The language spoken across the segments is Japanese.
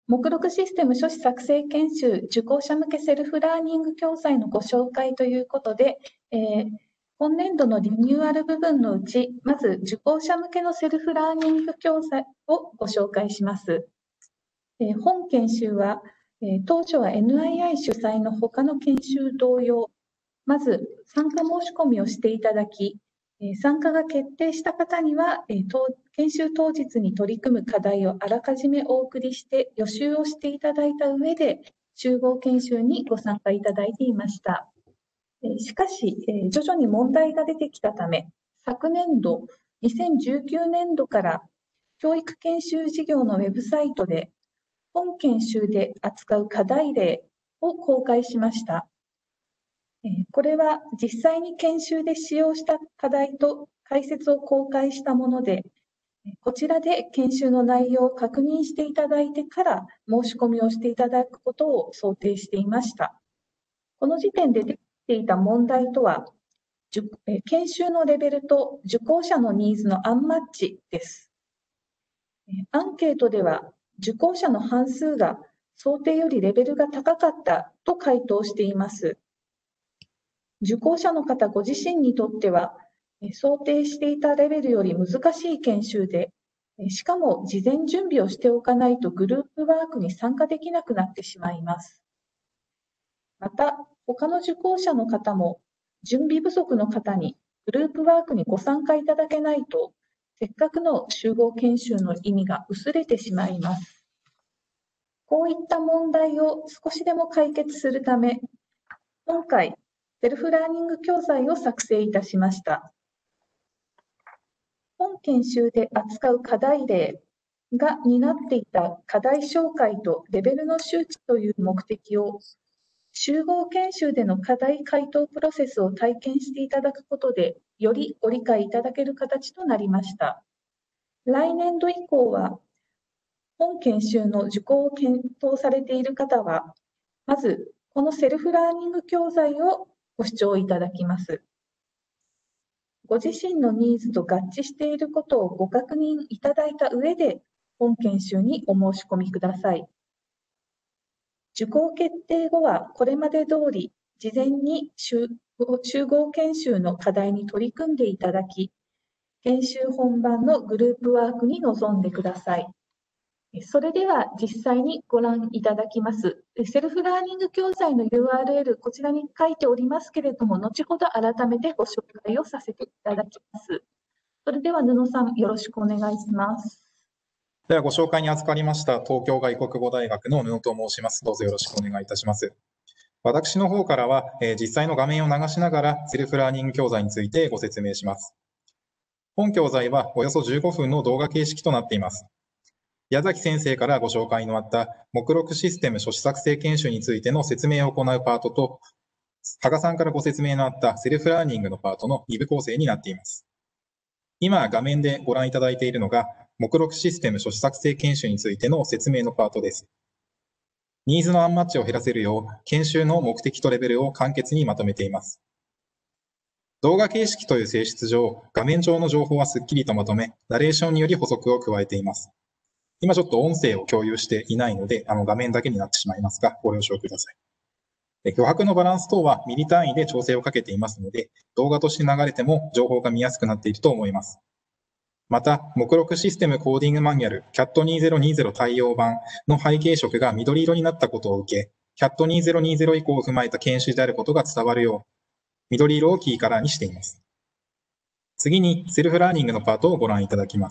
目録システム書士作成研修受講者向けセルフラーニング教材のご紹介ということで、今年度のリニューアル部分のうち、まず受講者向けのセルフラーニング教材をご紹介します。本研修は、当初は NII 主催の他の研修同様、まず参加申し込みをしていただき、参加が決定した方には、研修当日に取り組む課題をあらかじめお送りして予習をしていただいた上で、集合研修にご参加いただいていました。しかし、徐々に問題が出てきたため、昨年度、2019年度から教育研修事業のウェブサイトで、本研修で扱う課題例を公開しました。これは実際に研修で使用した課題と解説を公開したもので、こちらで研修の内容を確認していただいてから申し込みをしていただくことを想定していました。この時点で出てきていた問題とは、研修のレベルと受講者のニーズのアンマッチです。アンケートでは、受講者の半数が想定よりレベルが高かったと回答しています。受講者の方ご自身にとっては、想定していたレベルより難しい研修で、しかも事前準備をしておかないとグループワークに参加できなくなってしまいます。また、他の受講者の方も、準備不足の方にグループワークにご参加いただけないと、せっかくの集合研修の意味が薄れてしまいます。こういった問題を少しでも解決するため、今回、セルフラーニング教材を作成いたしました。本研修で扱う課題例が担っていた課題紹介とレベルの周知という目的を、集合研修での課題回答プロセスを体験していただくことで、よりご理解いただける形となりました。来年度以降は、本研修の受講を検討されている方は、まず、このセルフラーニング教材をご視聴いただきます。ご自身のニーズと合致していることをご確認いただいた上で、本研修にお申し込みください。受講決定後は、これまで通り、事前に集合研修の課題に取り組んでいただき、研修本番のグループワークに臨んでください。それでは実際にご覧いただきます。セルフラーニング教材の URL、こちらに書いておりますけれども、後ほど改めてご紹介をさせていただきます。それでは布さん、よろしくお願いします。 ではご紹介に預かりました東京外国語大学の布と申します。どうぞよろしくお願いいたします。私の方からは、実際の画面を流しながらセルフラーニング教材についてご説明します。本教材はおよそ15分の動画形式となっています。矢崎先生からご紹介のあった目録システム書士作成研修についての説明を行うパートと、羽賀さんからご説明のあったセルフラーニングのパートの2部構成になっています。今画面でご覧いただいているのが、目録システム書士作成研修についての説明のパートです。ニーズのアンマッチを減らせるよう、研修の目的とレベルを簡潔にまとめています。動画形式という性質上、画面上の情報はすっきりとまとめ、ナレーションにより補足を加えています。今ちょっと音声を共有していないので、画面だけになってしまいますが、ご了承ください。余白のバランス等はミリ単位で調整をかけていますので、動画として流れても情報が見やすくなっていると思います。また、目録システムコーディングマニュアル CAT2020 対応版の背景色が緑色になったことを受け、CAT2020 以降を踏まえた研修であることが伝わるよう、緑色をキーカラーにしています。次に、セルフラーニングのパートをご覧いただきます。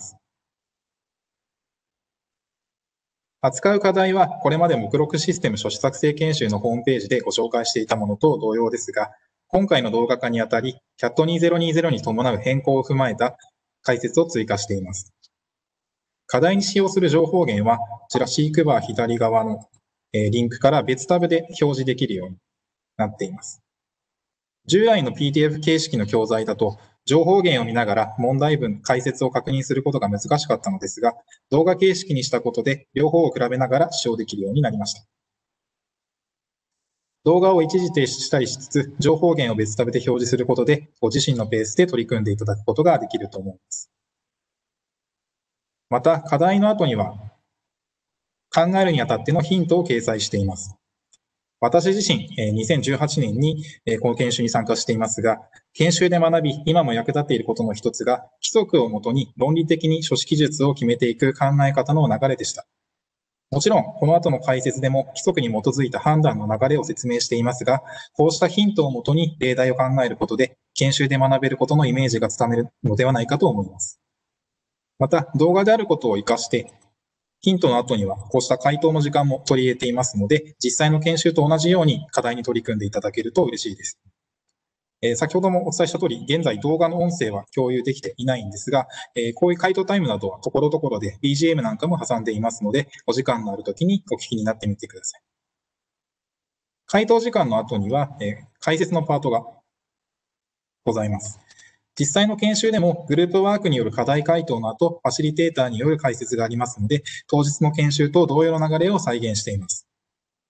扱う課題は、これまで目録システム書士作成研修のホームページでご紹介していたものと同様ですが、今回の動画化にあたり、CAT2020 に伴う変更を踏まえた解説を追加しています。課題に使用する情報源は、こちらシークバー左側のリンクから別タブで表示できるようになっています。従来の PDF 形式の教材だと、情報源を見ながら問題文、解説を確認することが難しかったのですが、動画形式にしたことで両方を比べながら使用できるようになりました。動画を一時停止したりしつつ、情報源を別タブで表示することで、ご自身のペースで取り組んでいただくことができると思います。また、課題の後には、 考えるにあたってのヒントを掲載しています。私自身、2018年にこの研修に参加していますが、研修で学び、今も役立っていることの一つが、規則をもとに論理的に書式術を決めていく考え方の流れでした。もちろん、この後の解説でも規則に基づいた判断の流れを説明していますが、こうしたヒントをもとに例題を考えることで、研修で学べることのイメージがつかめるのではないかと思います。また、動画であることを活かして、ヒントの後にはこうした回答の時間も取り入れていますので、実際の研修と同じように課題に取り組んでいただけると嬉しいです。先ほどもお伝えした通り、現在動画の音声は共有できていないんですが、こういう回答タイムなどはところどころで BGM なんかも挟んでいますので、お時間のあるときにお聞きになってみてください。回答時間の後には、解説のパートがございます。実際の研修でもグループワークによる課題回答の後、ファシリテーターによる解説がありますので、当日の研修と同様の流れを再現しています。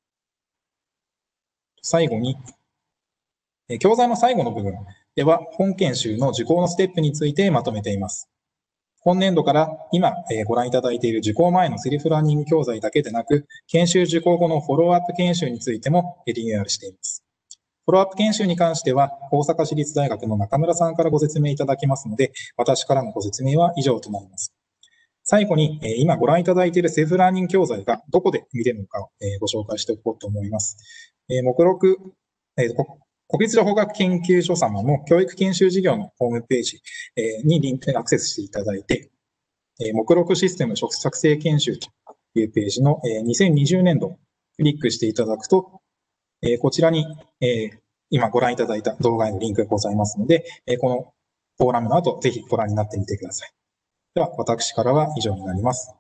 最後に、教材の最後の部分では、本研修の受講のステップについてまとめています。今年度から今ご覧いただいている受講前のセルフラーニング教材だけでなく、研修受講後のフォローアップ研修についてもリニューアルしています。フォローアップ研修に関しては、大阪市立大学の中村さんからご説明いただきますので、私からのご説明は以上となります。最後に、今ご覧いただいているセルフラーニング教材がどこで見れるのかをご紹介しておこうと思います。目録、国立情報学研究所様の教育研修事業のホームページにリンクにアクセスしていただいて、目録システム作成研修というページの2020年度をクリックしていただくと、こちらに、今ご覧いただいた動画へのリンクがございますので、このフォーラムの後、ぜひご覧になってみてください。では、私からは以上になります。